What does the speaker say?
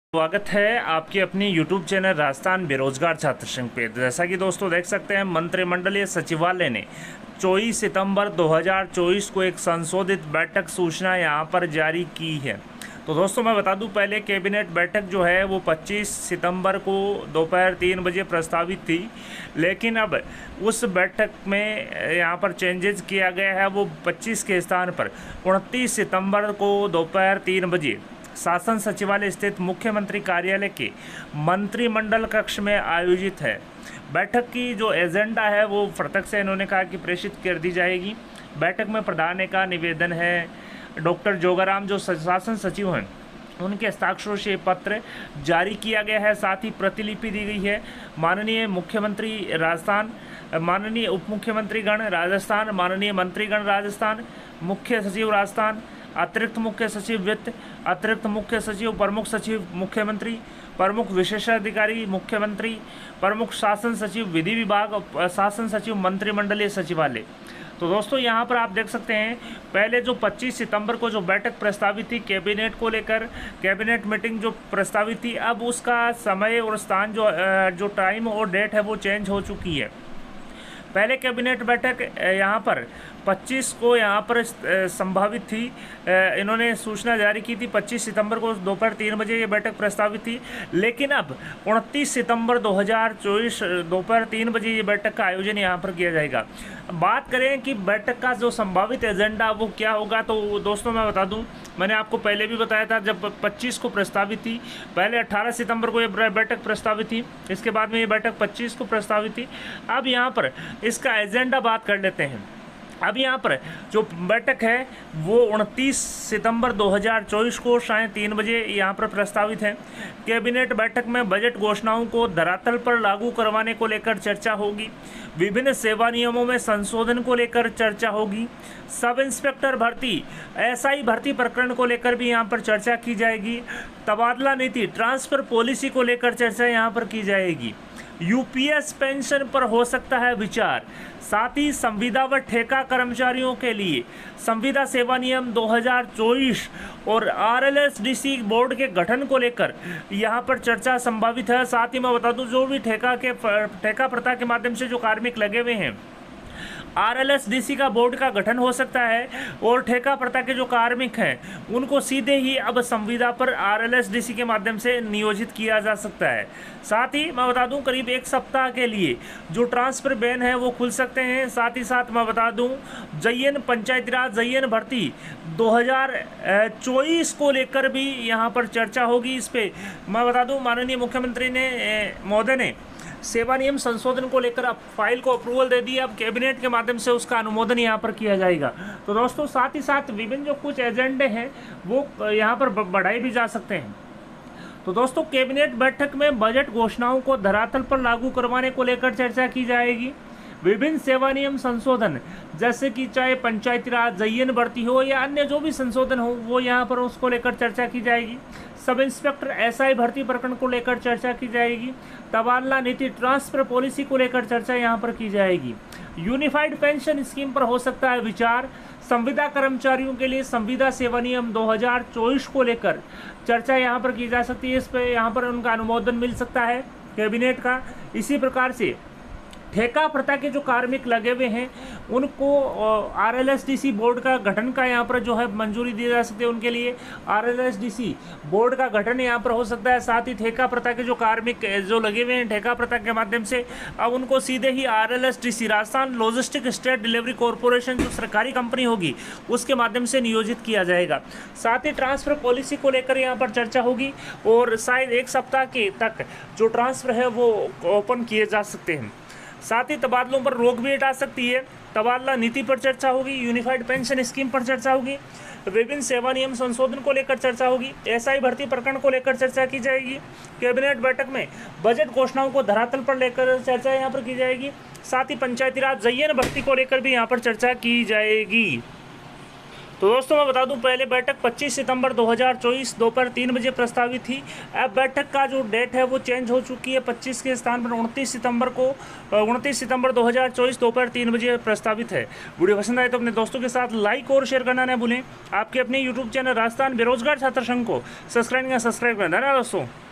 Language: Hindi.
स्वागत है आपके अपनी YouTube चैनल राजस्थान बेरोजगार छात्र संघ पे। जैसा कि दोस्तों देख सकते हैं, मंत्रिमंडलीय सचिवालय ने 24 सितंबर 2024 को एक संशोधित बैठक सूचना यहां पर जारी की है। तो दोस्तों मैं बता दूं, पहले कैबिनेट बैठक जो है वो 25 सितंबर को दोपहर 3 बजे प्रस्तावित थी, लेकिन अब उस बैठक में यहां पर चेंजेस किया गया है। वो 25 के स्थान पर 29 सितंबर को दोपहर 3 बजे शासन सचिवालय स्थित मुख्यमंत्री कार्यालय के मंत्रिमंडल कक्ष में आयोजित है। बैठक की जो एजेंडा है वो प्रत्यक्ष से इन्होंने कहा कि प्रेषित कर दी जाएगी। बैठक में प्रधान का निवेदन है। डॉक्टर जोगाराम जो शासन सचिव हैं उनके हस्ताक्षरों से पत्र जारी किया गया है, साथ ही प्रतिलिपि दी गई है। माननीय मुख्यमंत्री राजस्थान, माननीय उप मुख्यमंत्रीगण राजस्थान, माननीय मंत्रीगण राजस्थान, मुख्य सचिव राजस्थान, अतिरिक्त मुख्य सचिव वित्त, अतिरिक्त मुख्य सचिव, प्रमुख सचिव मुख्यमंत्री, प्रमुख विशेषाधिकारी मुख्यमंत्री, प्रमुख शासन सचिव विधि विभाग, शासन सचिव मंत्रिमंडलीय सचिवालय। तो दोस्तों यहाँ पर आप देख सकते हैं, पहले जो 25 सितंबर को जो बैठक प्रस्तावित थी कैबिनेट को लेकर, कैबिनेट मीटिंग जो प्रस्तावित थी, अब उसका समय और स्थान जो टाइम और डेट है वो चेंज हो चुकी है। पहले कैबिनेट बैठक यहाँ पर 25 को यहाँ पर संभावित थी। इन्होंने सूचना जारी की थी 25 सितंबर को दोपहर 3 बजे ये बैठक प्रस्तावित थी, लेकिन अब 29 सितंबर 2024 दोपहर 3 बजे ये बैठक का आयोजन यहाँ पर किया जाएगा। बात करें कि बैठक का जो संभावित एजेंडा वो क्या होगा, तो दोस्तों मैं बता दूं, मैंने आपको पहले भी बताया था जब 25 को प्रस्तावित थी, पहले 18 सितंबर को ये बैठक प्रस्तावित थी, इसके बाद में ये बैठक 25 को प्रस्तावित थी। अब यहाँ पर इसका एजेंडा बात कर लेते हैं। अब यहाँ पर जो बैठक है वो 29 सितंबर 2024 को साढ़े 3 बजे यहाँ पर प्रस्तावित है। कैबिनेट बैठक में बजट घोषणाओं को धरातल पर लागू करवाने को लेकर चर्चा होगी। विभिन्न सेवा नियमों में संशोधन को लेकर चर्चा होगी। सब इंस्पेक्टर भर्ती, एसआई भर्ती प्रकरण को लेकर भी यहाँ पर चर्चा की जाएगी। तबादला नीति, ट्रांसफर पॉलिसी को लेकर चर्चा यहाँ पर की जाएगी। यूपीएस पेंशन पर हो सकता है विचार। साथ ही संविदा व ठेका कर्मचारियों के लिए संविदा सेवा नियम 2024 और आरएलएसडीसी बोर्ड के गठन को लेकर यहाँ पर चर्चा संभावित है। साथ ही मैं बता दूं, जो भी ठेका प्रथा के माध्यम से जो कार्मिक लगे हुए हैं, आरएलएसडीसी का बोर्ड का गठन हो सकता है और ठेका प्रथा के जो कार्मिक हैं उनको सीधे ही अब संविदा पर आरएलएसडीसी के माध्यम से नियोजित किया जा सकता है। साथ ही मैं बता दूं, करीब 1 सप्ताह के लिए जो ट्रांसफर बैन है वो खुल सकते हैं। साथ ही साथ मैं बता दूं, जयन पंचायती राज जयन भर्ती 2024 को लेकर भी यहाँ पर चर्चा होगी। इस पर मैं बता दूं, माननीय मुख्यमंत्री महोदय ने सेवा नियम संशोधन को लेकर अब फाइल को अप्रूवल दे दी। अब कैबिनेट के माध्यम से उसका अनुमोदन यहाँ पर किया जाएगा। तो दोस्तों साथ ही साथ विभिन्न जो कुछ एजेंडे हैं वो यहाँ पर बढ़ाए भी जा सकते हैं। तो दोस्तों कैबिनेट बैठक में बजट घोषणाओं को धरातल पर लागू करवाने को लेकर चर्चा की जाएगी। विभिन्न सेवा नियम संशोधन, जैसे कि चाहे पंचायती राज जयन भर्ती हो या अन्य जो भी संशोधन हो, वो यहाँ पर उसको लेकर चर्चा की जाएगी। सब इंस्पेक्टर एसआई भर्ती प्रकरण को लेकर चर्चा की जाएगी। तबादला नीति, ट्रांसफर पॉलिसी को लेकर चर्चा यहाँ पर की जाएगी। यूनिफाइड पेंशन स्कीम पर हो सकता है विचार। संविदा कर्मचारियों के लिए संविदा सेवा नियम 2024 को लेकर चर्चा यहाँ पर की जा सकती है। इस पर यहाँ पर उनका अनुमोदन मिल सकता है कैबिनेट का। इसी प्रकार से ठेका प्रथा के जो कार्मिक लगे हुए हैं उनको आरएलएसडीसी बोर्ड का गठन का यहाँ पर जो है मंजूरी दी जा सकती है। उनके लिए आरएलएसडीसी बोर्ड का गठन यहाँ पर हो सकता है। साथ ही ठेका प्रथा के जो कार्मिक जो लगे हुए हैं ठेका प्रथा के माध्यम से, अब उनको सीधे ही RLSDC Rajasthan logistic state delivery corporation जो सरकारी कंपनी होगी उसके माध्यम से नियोजित किया जाएगा। साथ ही ट्रांसफर पॉलिसी को लेकर यहाँ पर चर्चा होगी और शायद 1 सप्ताह के तक जो ट्रांसफर है वो ओपन किए जा सकते हैं। साथ ही तबादलों पर रोक भी हटा सकती है। तबादला नीति पर चर्चा होगी। यूनिफाइड पेंशन स्कीम पर चर्चा होगी। विभिन्न सेवा नियम संशोधन को लेकर चर्चा होगी। एसआई भर्ती प्रकरण को लेकर चर्चा की जाएगी। कैबिनेट बैठक में बजट घोषणाओं को धरातल पर लेकर चर्चा यहाँ पर की जाएगी। साथ ही पंचायती राज जयन भर्ती को लेकर भी यहाँ पर चर्चा की जाएगी। तो दोस्तों मैं बता दूं, पहले बैठक 25 सितंबर 2024 दोपहर 3 बजे प्रस्तावित थी। अब बैठक का जो डेट है वो चेंज हो चुकी है, 25 के स्थान पर 29 सितंबर 2024 दोपहर 3 बजे प्रस्तावित है। वीडियो पसंद आए तो अपने दोस्तों के साथ लाइक और शेयर करना न भूलें। आपके अपने यूट्यूब चैनल राजस्थान बेरोजगार छात्र संघ को सब्सक्राइब करें। धन्यवाद दोस्तों।